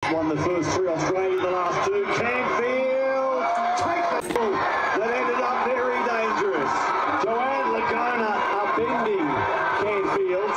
won the first three, Australia the last two. Canfield take the ball that ended up very dangerous. Joanne Lagona upending Canfield.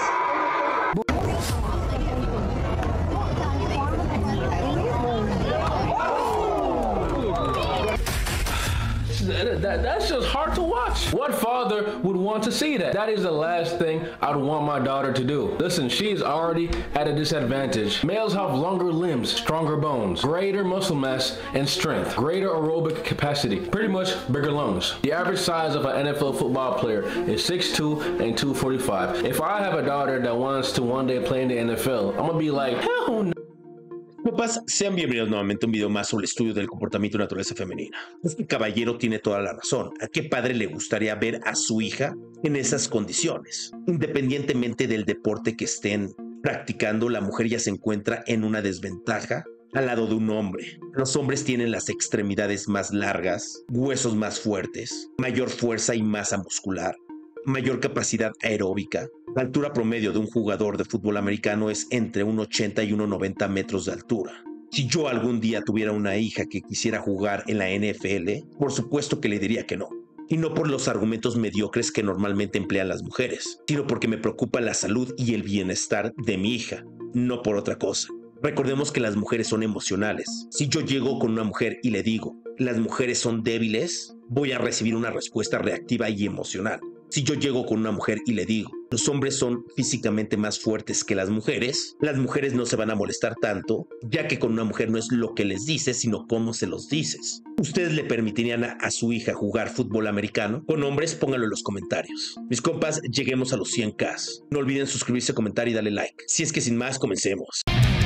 That's just hard to watch. What father would want to see that? That is the last thing I'd want my daughter to do. Listen, she is already at a disadvantage. Males have longer limbs, stronger bones, greater muscle mass and strength, greater aerobic capacity, pretty much bigger lungs. The average size of an NFL football player is 6'2" and 245. If I have a daughter that wants to one day play in the NFL, I'm gonna be like, hell no. Compas, sean bienvenidos nuevamente a un video más sobre el estudio del comportamiento y naturaleza femenina. Este caballero tiene toda la razón. ¿A qué padre le gustaría ver a su hija en esas condiciones? Independientemente del deporte que estén practicando, la mujer ya se encuentra en una desventaja al lado de un hombre. Los hombres tienen las extremidades más largas, huesos más fuertes, mayor fuerza y masa muscular, mayor capacidad aeróbica. La altura promedio de un jugador de fútbol americano es entre 1,80 y 1,90 metros de altura. Si yo algún día tuviera una hija que quisiera jugar en la NFL, por supuesto que le diría que no. Y no por los argumentos mediocres que normalmente emplean las mujeres, sino porque me preocupa la salud y el bienestar de mi hija, no por otra cosa. Recordemos que las mujeres son emocionales. Si yo llego con una mujer y le digo, las mujeres son débiles, voy a recibir una respuesta reactiva y emocional. Si yo llego con una mujer y le digo, los hombres son físicamente más fuertes que las mujeres no se van a molestar tanto, ya que con una mujer no es lo que les dices, sino cómo se los dices. ¿Ustedes le permitirían a su hija jugar fútbol americano? Con hombres, pónganlo en los comentarios. Mis compas, lleguemos a los 100K. No olviden suscribirse, comentar y darle like. Si es que sin más, comencemos.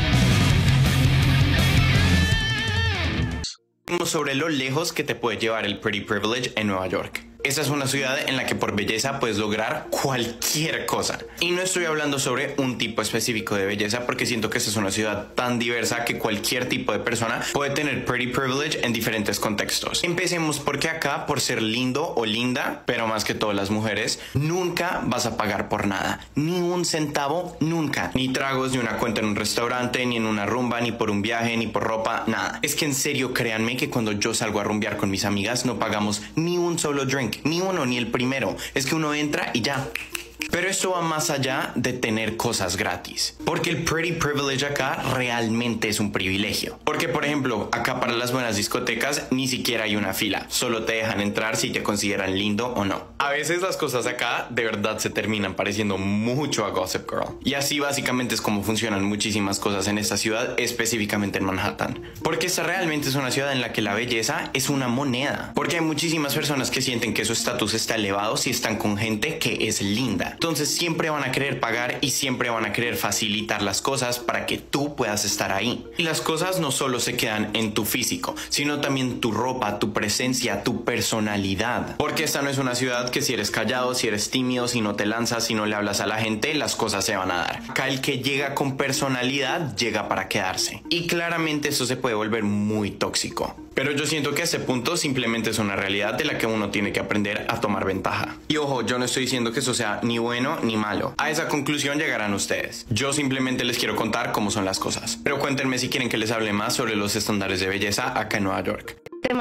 Sobre lo lejos que te puede llevar el Pretty Privilege en Nueva York. Esta es una ciudad en la que por belleza puedes lograr cualquier cosa. Y no estoy hablando sobre un tipo específico de belleza porque siento que esta es una ciudad tan diversa que cualquier tipo de persona puede tener Pretty Privilege en diferentes contextos. Empecemos porque acá, por ser lindo o linda, pero más que todas las mujeres, nunca vas a pagar por nada. Ni un centavo, nunca. Ni tragos, ni una cuenta en un restaurante, ni en una rumba, ni por un viaje, ni por ropa, nada. Es que en serio, créanme que cuando yo salgo a rumbear con mis amigas no pagamos ni un solo drink. Ni uno, ni el primero. Es que uno entra y ya. Pero esto va más allá de tener cosas gratis. Porque el Pretty Privilege acá realmente es un privilegio. Porque, por ejemplo, acá para las buenas discotecas ni siquiera hay una fila. Solo te dejan entrar si te consideran lindo o no. A veces las cosas acá de verdad se terminan pareciendo mucho a Gossip Girl. Y así básicamente es como funcionan muchísimas cosas en esta ciudad, específicamente en Manhattan. Porque esta realmente es una ciudad en la que la belleza es una moneda. Porque hay muchísimas personas que sienten que su estatus está elevado si están con gente que es linda. Entonces siempre van a querer pagar y siempre van a querer facilitar las cosas para que tú puedas estar ahí. Y las cosas no solo se quedan en tu físico, sino también tu ropa, tu presencia, tu personalidad. Porque esta no es una ciudad que si eres callado, si eres tímido, si no te lanzas, si no le hablas a la gente, las cosas se van a dar. Acá el que llega con personalidad llega para quedarse. Y claramente eso se puede volver muy tóxico. Pero yo siento que a ese punto simplemente es una realidad de la que uno tiene que aprender a tomar ventaja. Y ojo, yo no estoy diciendo que eso sea ni bueno ni malo. A esa conclusión llegarán ustedes. Yo simplemente les quiero contar cómo son las cosas. Pero cuéntenme si quieren que les hable más sobre los estándares de belleza acá en Nueva York.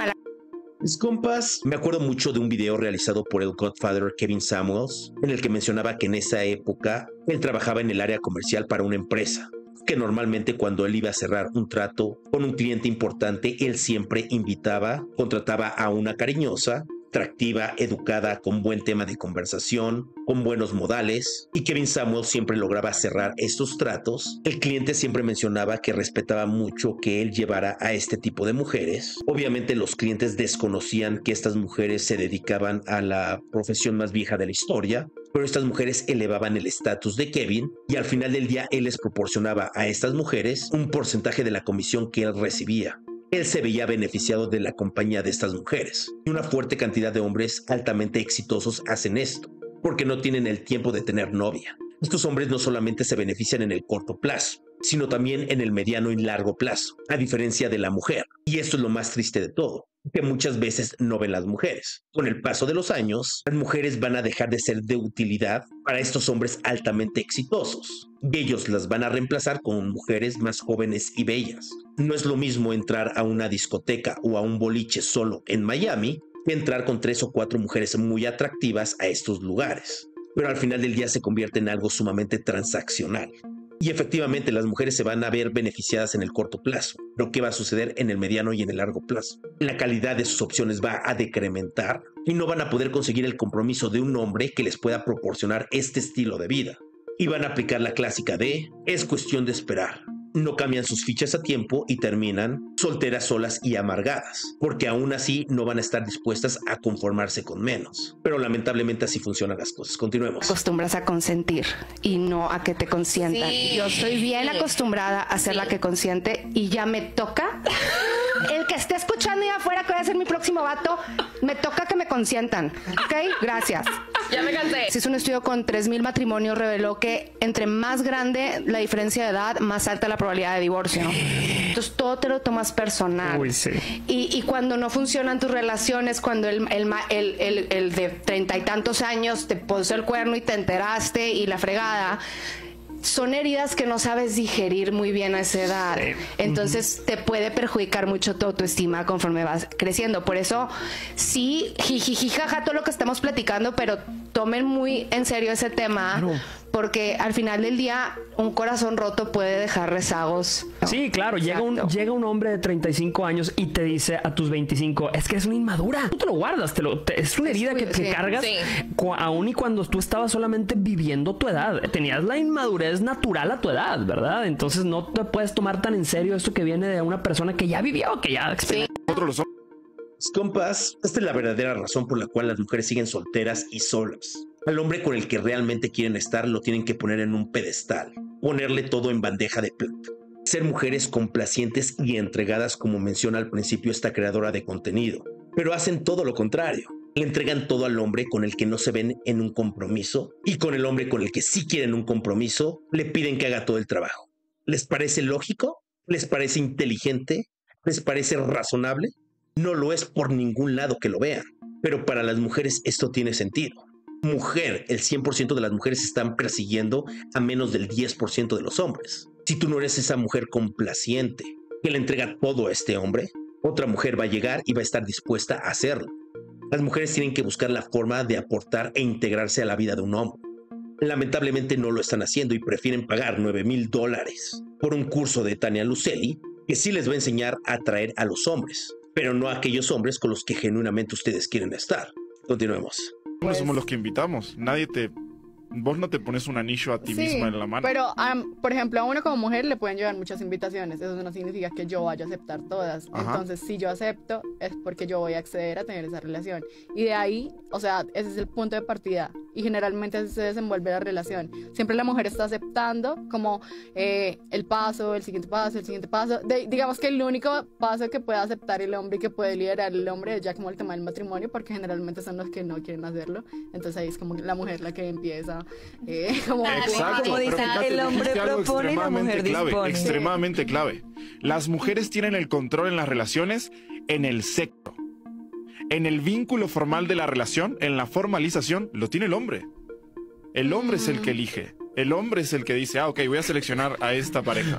Mis compas, me acuerdo mucho de un video realizado por el Godfather Kevin Samuels, en el que mencionaba que en esa época él trabajaba en el área comercial para una empresa. Que normalmente cuando él iba a cerrar un trato con un cliente importante, él siempre contrataba a una cariñosa, atractiva, educada, con buen tema de conversación, con buenos modales, y Kevin Samuels siempre lograba cerrar estos tratos. El cliente siempre mencionaba que respetaba mucho que él llevara a este tipo de mujeres. Obviamente los clientes desconocían que estas mujeres se dedicaban a la profesión más vieja de la historia, pero estas mujeres elevaban el estatus de Kevin y al final del día él les proporcionaba a estas mujeres un porcentaje de la comisión que él recibía. Él se veía beneficiado de la compañía de estas mujeres. Y una fuerte cantidad de hombres altamente exitosos hacen esto, porque no tienen el tiempo de tener novia. Estos hombres no solamente se benefician en el corto plazo, sino también en el mediano y largo plazo, a diferencia de la mujer. Y esto es lo más triste de todo, que muchas veces no ven las mujeres. Con el paso de los años, las mujeres van a dejar de ser de utilidad para estos hombres altamente exitosos. y ellos las van a reemplazar con mujeres más jóvenes y bellas. No es lo mismo entrar a una discoteca o a un boliche solo en Miami que entrar con 3 o 4 mujeres muy atractivas a estos lugares. Pero al final del día se convierte en algo sumamente transaccional. Y efectivamente las mujeres se van a ver beneficiadas en el corto plazo, pero ¿qué va a suceder en el mediano y en el largo plazo? La calidad de sus opciones va a decrementar y no van a poder conseguir el compromiso de un hombre que les pueda proporcionar este estilo de vida. Y van a aplicar la clásica de es cuestión de esperar. No cambian sus fichas a tiempo y terminan solteras, solas y amargadas, porque aún así no van a estar dispuestas a conformarse con menos. Pero lamentablemente así funcionan las cosas. Continuemos. Acostumbras a consentir y no a que te consientan. Sí. Yo estoy bien acostumbrada a ser la que consiente y ya me toca. El que esté escuchando ahí afuera que voy a ser mi próximo vato, me toca que me consientan. ¿Ok? Gracias. Ya me cansé. Si es un estudio con 3,000 matrimonios, reveló que entre más grande la diferencia de edad, más alta la probabilidad de divorcio. Entonces todo te lo tomas personal. Uy, sí. Y cuando no funcionan tus relaciones, cuando el de 30 y tantos años te puso el cuerno y te enteraste y la fregada, son heridas que no sabes digerir muy bien a esa edad. Sí. Entonces te puede perjudicar mucho tu autoestima conforme vas creciendo. Por eso sí, jijijijaja, todo lo que estamos platicando, pero tomen muy en serio ese tema. Claro. Porque al final del día un corazón roto puede dejar rezagos. Sí, claro, llega un hombre de 35 años y te dice a tus 25, es que es una inmadura. Tú te lo guardas, es una herida que cargas aún y cuando tú estabas solamente viviendo tu edad. Tenías la inmadurez natural a tu edad, ¿verdad? Entonces no te puedes tomar tan en serio esto que viene de una persona que ya vivió, que ya experimentó. Compas, esta es la verdadera razón por la cual las mujeres siguen solteras y solas. Al hombre con el que realmente quieren estar lo tienen que poner en un pedestal, ponerle todo en bandeja de plata. Ser mujeres complacientes y entregadas, como menciona al principio esta creadora de contenido, pero hacen todo lo contrario. Le entregan todo al hombre con el que no se ven en un compromiso y con el hombre con el que sí quieren un compromiso, le piden que haga todo el trabajo. ¿Les parece lógico? ¿Les parece inteligente? ¿Les parece razonable? No lo es por ningún lado que lo vean, pero para las mujeres esto tiene sentido. Mujer, el 100% de las mujeres están persiguiendo a menos del 10% de los hombres. Si tú no eres esa mujer complaciente que le entrega todo a este hombre, otra mujer va a llegar y va a estar dispuesta a hacerlo. Las mujeres tienen que buscar la forma de aportar e integrarse a la vida de un hombre. Lamentablemente no lo están haciendo y prefieren pagar $9,000 por un curso de Tania Lucelli que sí les va a enseñar a atraer a los hombres, pero no a aquellos hombres con los que genuinamente ustedes quieren estar. Continuemos. Pues, somos los que invitamos. Vos no te pones un anillo a ti misma en la mano. Pero, por ejemplo, a uno como mujer le pueden llevar muchas invitaciones. Eso no significa que yo vaya a aceptar todas. Ajá. Entonces, si yo acepto, es porque yo voy a acceder a tener esa relación. Y de ahí, o sea, ese es el punto de partida. Y generalmente así se desenvuelve la relación. Siempre la mujer está aceptando como el paso, el siguiente paso, el siguiente paso. Digamos que el único paso que puede aceptar el hombre y que puede liderar el hombre es ya como el tema del matrimonio, porque generalmente son los que no quieren hacerlo. Entonces ahí es como la mujer la que empieza como... Exacto, como dicen, el hombre propone y la mujer dispone. Extremadamente clave. Las mujeres tienen el control en las relaciones en el sexo. En el vínculo formal de la relación, en la formalización, lo tiene el hombre. El hombre es el que elige. El hombre es el que dice, ok, voy a seleccionar a esta pareja.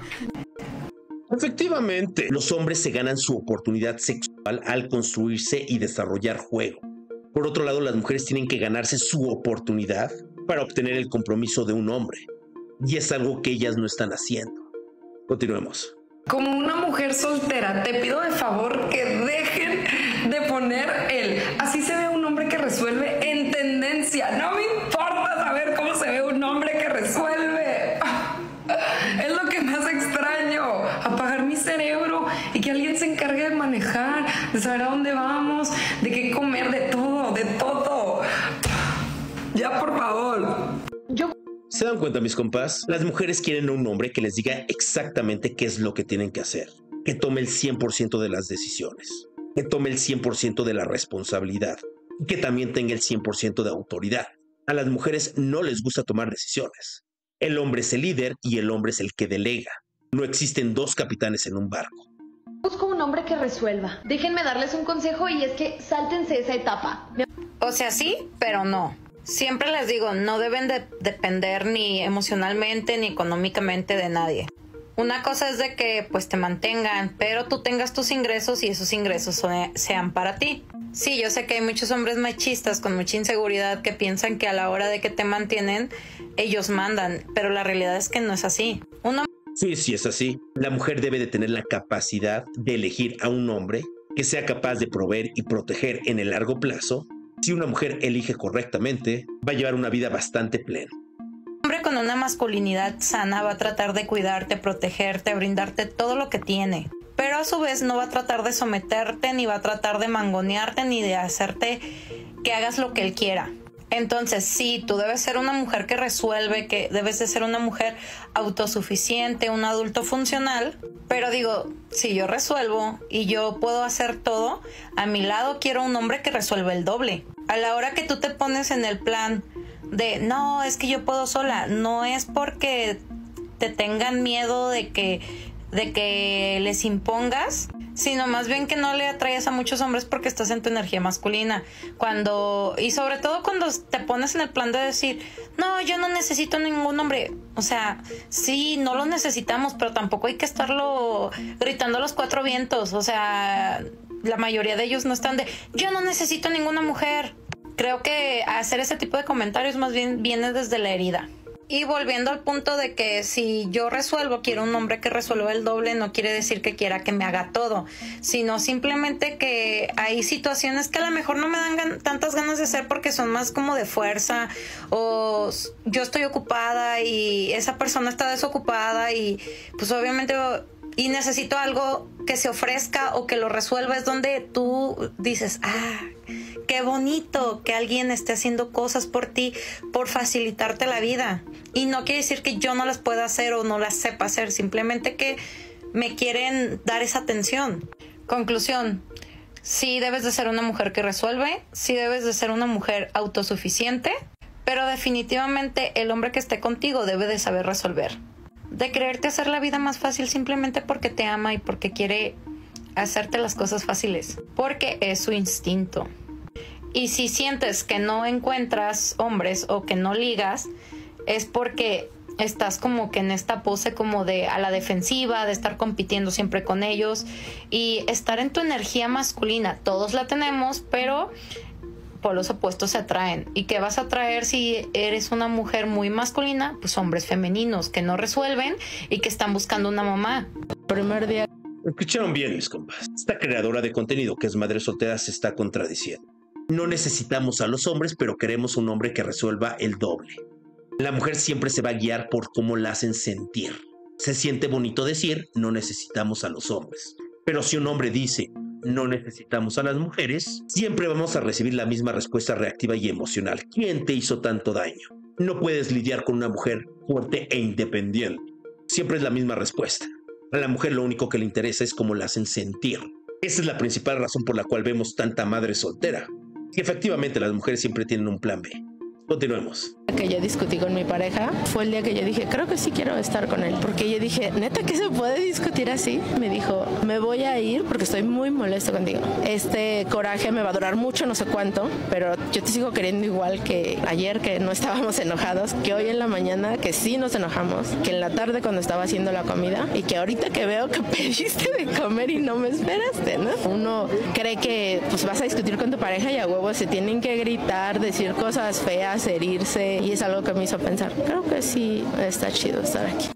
Efectivamente, los hombres se ganan su oportunidad sexual al construirse y desarrollar juego. Por otro lado, las mujeres tienen que ganarse su oportunidad para obtener el compromiso de un hombre. Y es algo que ellas no están haciendo. Continuemos. Como una mujer soltera, te pido de favor que dejen de poner así se ve un hombre que resuelve en tendencia. No me importa saber cómo se ve un hombre que resuelve. Es lo que más extraño. Apagar mi cerebro y que alguien se encargue de manejar, de saber a dónde vamos, de qué comer, de todo, de todo. Ya, por favor. ¿Se dan cuenta, mis compas? Las mujeres quieren a un hombre que les diga exactamente qué es lo que tienen que hacer, que tome el 100% de las decisiones, que tome el 100% de la responsabilidad y que también tenga el 100% de autoridad. A las mujeres no les gusta tomar decisiones. El hombre es el líder y el hombre es el que delega. No existen dos capitanes en un barco. Busco un hombre que resuelva. Déjenme darles un consejo y es que sáltense esa etapa. O sea, sí, pero no. Siempre les digo, no deben de depender ni emocionalmente ni económicamente de nadie. Una cosa es de que pues te mantengan, pero tú tengas tus ingresos y esos ingresos sean para ti. Sí, yo sé que hay muchos hombres machistas con mucha inseguridad que piensan que a la hora de que te mantienen, ellos mandan, pero la realidad es que no es así. Sí, es así. La mujer debe de tener la capacidad de elegir a un hombre que sea capaz de proveer y proteger en el largo plazo. Si una mujer elige correctamente, va a llevar una vida bastante plena. Un hombre con una masculinidad sana va a tratar de cuidarte, protegerte, brindarte todo lo que tiene. Pero a su vez no va a tratar de someterte, ni va a tratar de mangonearte, ni de hacerte que hagas lo que él quiera. Entonces, sí, tú debes ser una mujer que resuelve, que debes de ser una mujer autosuficiente, un adulto funcional. Pero digo, si yo resuelvo y yo puedo hacer todo, a mi lado quiero un hombre que resuelva el doble. A la hora que tú te pones en el plan de, no, es que yo puedo sola, no es porque te tengan miedo de que les impongas, sino más bien que no le atraigas a muchos hombres porque estás en tu energía masculina. Y sobre todo cuando te pones en el plan de decir, no, yo no necesito ningún hombre. O sea, sí, no lo necesitamos, pero tampoco hay que estarlo gritando a los cuatro vientos. O sea, la mayoría de ellos no están de, yo no necesito ninguna mujer. Creo que hacer ese tipo de comentarios más bien viene desde la herida. Y volviendo al punto de que si yo resuelvo, quiero un hombre que resuelva el doble, no quiere decir que quiera que me haga todo, sino simplemente que hay situaciones que a lo mejor no me dan tantas ganas de hacer porque son más como de fuerza, o yo estoy ocupada y esa persona está desocupada y pues obviamente y necesito algo que se ofrezca o que lo resuelva. Es donde tú dices, qué bonito que alguien esté haciendo cosas por ti, por facilitarte la vida. Y no quiere decir que yo no las pueda hacer o no las sepa hacer, simplemente que me quieren dar esa atención. Conclusión, sí debes de ser una mujer que resuelve, sí debes de ser una mujer autosuficiente, pero definitivamente el hombre que esté contigo debe de saber resolver. De quererte hacer la vida más fácil simplemente porque te ama y porque quiere hacerte las cosas fáciles, porque es su instinto. Y si sientes que no encuentras hombres o que no ligas, es porque estás como que en esta pose como de a la defensiva, de estar compitiendo siempre con ellos y estar en tu energía masculina. Todos la tenemos, pero polos opuestos se atraen. ¿Y qué vas a atraer si eres una mujer muy masculina? Pues hombres femeninos que no resuelven y que están buscando una mamá. Primer día. Escucharon bien, mis compas. Esta creadora de contenido que es madre soltera se está contradiciendo. No necesitamos a los hombres, pero queremos un hombre que resuelva el doble. La mujer siempre se va a guiar por cómo la hacen sentir. Se siente bonito decir, no necesitamos a los hombres. Pero si un hombre dice, no necesitamos a las mujeres, siempre vamos a recibir la misma respuesta reactiva y emocional. ¿Quién te hizo tanto daño? No puedes lidiar con una mujer fuerte e independiente. Siempre es la misma respuesta. A la mujer lo único que le interesa es cómo la hacen sentir. Esa es la principal razón por la cual vemos tanta madre soltera. Y efectivamente las mujeres siempre tienen un plan B. Continuemos. Que yo discutí con mi pareja fue el día que yo dije, creo que sí quiero estar con él, porque yo dije, neta que se puede discutir así. Me dijo, me voy a ir porque estoy muy molesto contigo. Este coraje me va a durar mucho, no sé cuánto, pero yo te sigo queriendo igual que ayer, que no estábamos enojados, que hoy en la mañana que sí nos enojamos, que en la tarde cuando estaba haciendo la comida y que ahorita que veo que pediste de comer y no me esperaste, ¿no? Uno cree que pues vas a discutir con tu pareja y a huevo se tienen que gritar, decir cosas feas, herirse. Y es algo que me hizo pensar, creo que sí está chido estar aquí.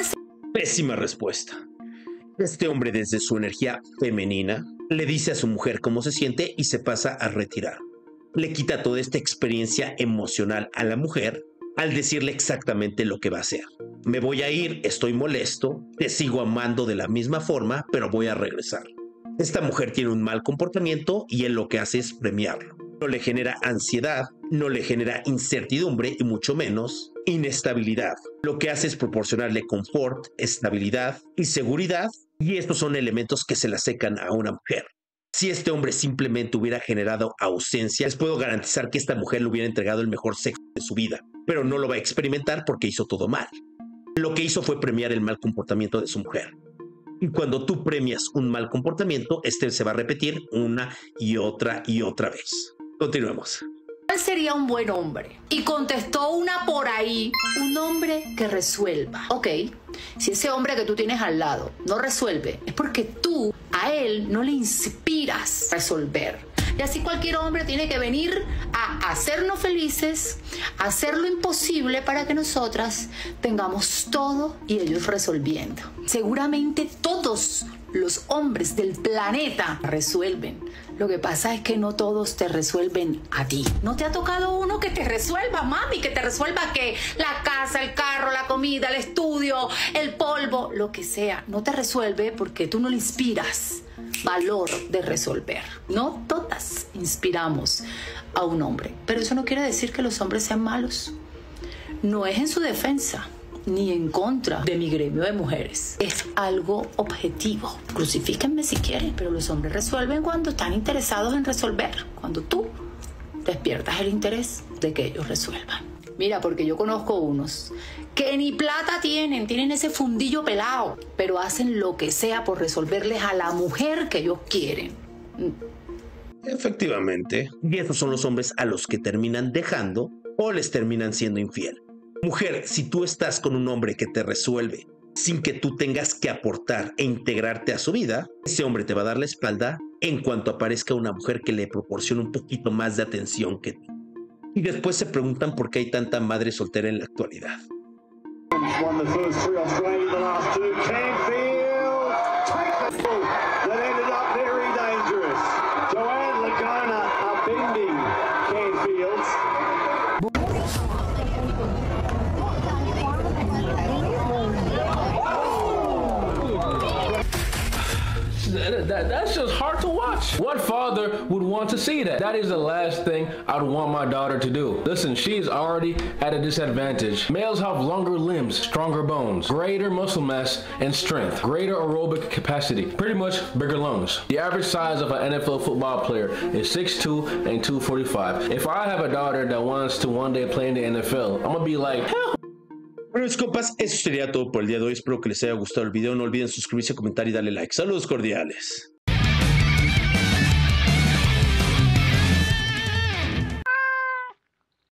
Pésima respuesta. Este hombre desde su energía femenina le dice a su mujer cómo se siente y se pasa a retirar. Le quita toda esta experiencia emocional a la mujer al decirle exactamente lo que va a hacer. Me voy a ir, estoy molesto, te sigo amando de la misma forma, pero voy a regresar. Esta mujer tiene un mal comportamiento y él lo que hace es premiarlo. No le genera ansiedad, no le genera incertidumbre y mucho menos inestabilidad. Lo que hace es proporcionarle confort, estabilidad y seguridad, y estos son elementos que se le acercan a una mujer. Si este hombre simplemente hubiera generado ausencia, les puedo garantizar que esta mujer le hubiera entregado el mejor sexo de su vida, pero no lo va a experimentar porque hizo todo mal. Lo que hizo fue premiar el mal comportamiento de su mujer. Y cuando tú premias un mal comportamiento, este se va a repetir una y otra vez. Continuemos. ¿cuál sería un buen hombre? Y contestó una por ahí, un hombre que resuelva. Ok, si ese hombre que tú tienes al lado no resuelve, es porque tú a él no le inspiras a resolver. Y así cualquier hombre tiene que venir a hacernos felices, a hacer lo imposible para que nosotras tengamos todo y ellos resolviendo. Seguramente todos los hombres del planeta resuelven. Lo que pasa es que no todos te resuelven a ti. ¿No te ha tocado uno que te resuelva, mami? Que te resuelva que la casa, el carro, la comida, el estudio, el polvo, lo que sea. No te resuelve porque tú no le inspiras valor de resolver. No todas inspiramos a un hombre. Pero eso no quiere decir que los hombres sean malos. No es en su defensa ni en contra de mi gremio de mujeres. Es algo objetivo. Crucifíquenme si quieren, pero los hombres resuelven cuando están interesados en resolver. Cuando tú despiertas el interés de que ellos resuelvan. Mira, porque yo conozco unos que ni plata tienen ese fundillo pelado, pero hacen lo que sea por resolverles a la mujer que ellos quieren. Efectivamente. Y esos son los hombres a los que terminan dejando o les terminan siendo infiel. Mujer, si tú estás con un hombre que te resuelve sin que tú tengas que aportar e integrarte a su vida, ese hombre te va a dar la espalda en cuanto aparezca una mujer que le proporcione un poquito más de atención que tú. Y después se preguntan por qué hay tanta madre soltera en la actualidad. That's just hard to watch. What father would want to see that? That is the last thing I'd want my daughter to do. Listen, she's already at a disadvantage. Males have longer limbs, stronger bones, greater muscle mass and strength, greater aerobic capacity, pretty much bigger lungs. The average size of an NFL football player is 6'2" and 245. If I have a daughter that wants to one day play in the NFL, I'm gonna be like, hell. Bueno, mis compas, eso sería todo por el día de hoy. Espero que les haya gustado el video. No olviden suscribirse, comentar y darle like. Saludos cordiales.